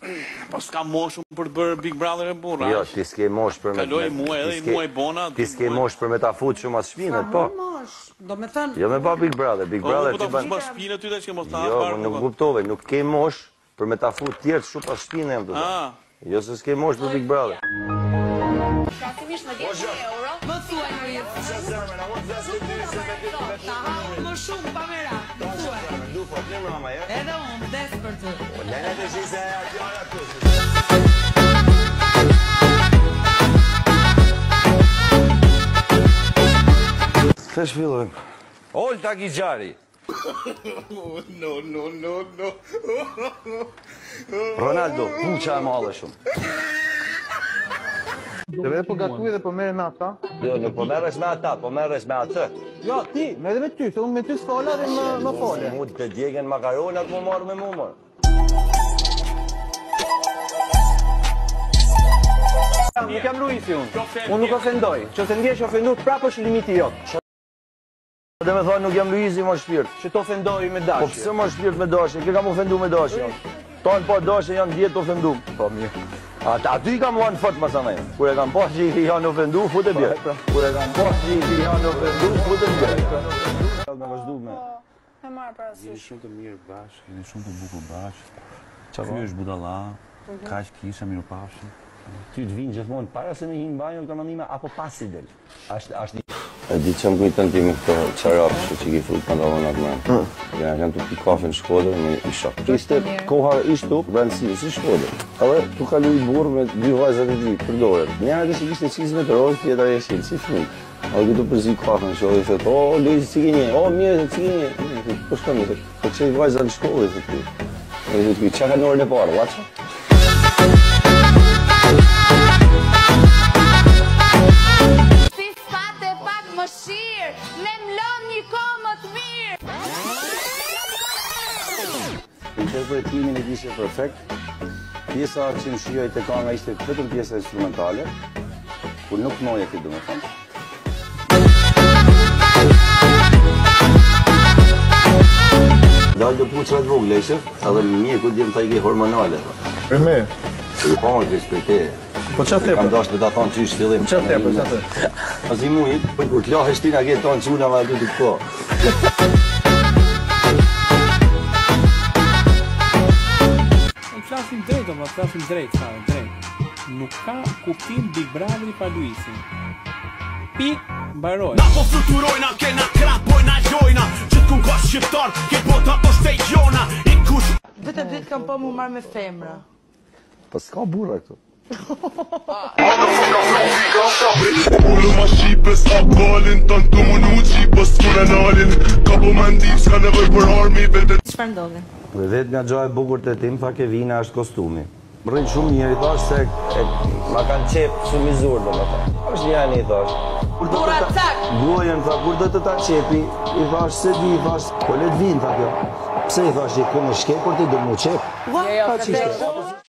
Po s'ka moshën për të bërë Big Brother e burra. Jo, ti s'ke mosh për me... Kaloj muaj edhe i muaj bona. Ti s'ke mosh për me ta fut shumë as shpinët, po. Do me thënë... Jo me pa Big Brother, Big Brother... Po ta fush shpinët ty dhe që mos ta Jo, hapar. nuk kuptove, nuk ke mosh për me ta fut tjerë shumë pas shpinë jam të Ah. Jo se s'ke mosh për Big Brother. Krahasimisht me 10.000 euro. Më thuaj në jetë. Ta hapë më shumë pa mera. Më thuaj. Edhe unë, des për të. Se shfillojmë. Olta Gjari. No. Ronaldo, puqa e madhe shumë. Dhe vetë po gatuj dhe po mere me ata? Jo, nuk po merresh me ata, po merresh me atë. Jo, ti, me edhe me ty, se unë me ty s'fola dhe më fole. Mu të djegen makaronat më marrë me mu, mërë. Nuk jam Luisi unë. Unë nuk ofendoj. Që se ndjesh ofendur, prapë është limiti jotë. Dhe me thonë nuk jam Luisi, më shpirt. Që të ofendoj me Po dashje. pse më shpirt me dashje? Kë kam ofendu me dashje? Tonë po dashje janë 10 ofendu. Po mirë. Aty i kam uanë fort masanaj. Kur e kam pas që i janë ofendu, fut e bjerë. Kur e kam pas që i janë ofendu, fut e bjerë. Me vazhdu me... E marrë parasysh. Jeni shumë të mirë bashkë, jeni shumë të bukur bashkë. Ky është budalla, kaq kisha mirëpafshim. Ty të vinë gjithmonë para se me hinë banjo të manime, apo pas i del? Ashtë... E di që më kujtën ti me këto qarapë që ki frut pantalonat me. Ja, kanë të pi kafe në Shkodër me i shok. Ishte koha ishtu, brendësi, si Shkodër. Edhe tu kalu i burë me 2 vajzat e 2, përdoret. Njëra kështë kishte qizme të rozë, tjetër e shilë, si fëmijë. A këtu përzi kafe në shkodër, i thëtë, o, Luisi, si ke një, o, mirë, si ke një. Po shka mi, po që i vajzat në shkodër, i thëtë. E i thëtë, që ka në orën e parë, vaqa? Shirë, ne mlon një kohë më të mirë. Interpretimin e kishte perfekt. Pjesa që më shijoj te kanga ishte vetëm pjesa instrumentale, kur nuk noje këtë domethënë. Dalë do puçrat vogla ishte, edhe mjeku djem ta i ke hormonale. Për me? Për pa më respekte. Po qa te Kam dashur me ta thonë që ishtë fillim. Qa te? As i mujit, kur t'la heshtina ke tonë që una ma du të këto. Flasim drejt, Nuk ka kuptim Big Brother pa Luisin. Pik, mbaroj. Na po fluturojna, kena krapojna lojna. Gjithkun ka shqiptar, ke bota po shtejona. I kush... Vete ditë kam po mu marrë me femra. Po s'ka burra këtu. Ullë ma shqipës a kalin, tanë të mënu qipës kure nalin. Ka po mendip, s'ka nevoj për armi vete. Çfarë ndodhi? Dhe vetë nga gjoja e bukur të tim, tha Kevina është kostumi. Më rrinë shumë njëri, thash se ma kanë qepë shumë i zurë, do më tha. Është njani, thash. Bura cak! Gojen, tha, kur do të ta qepi, i thash se di, thash, po le të vinë, tha kjo. Pse i thash, i ku më shke, kur ti do më qepë? Jo,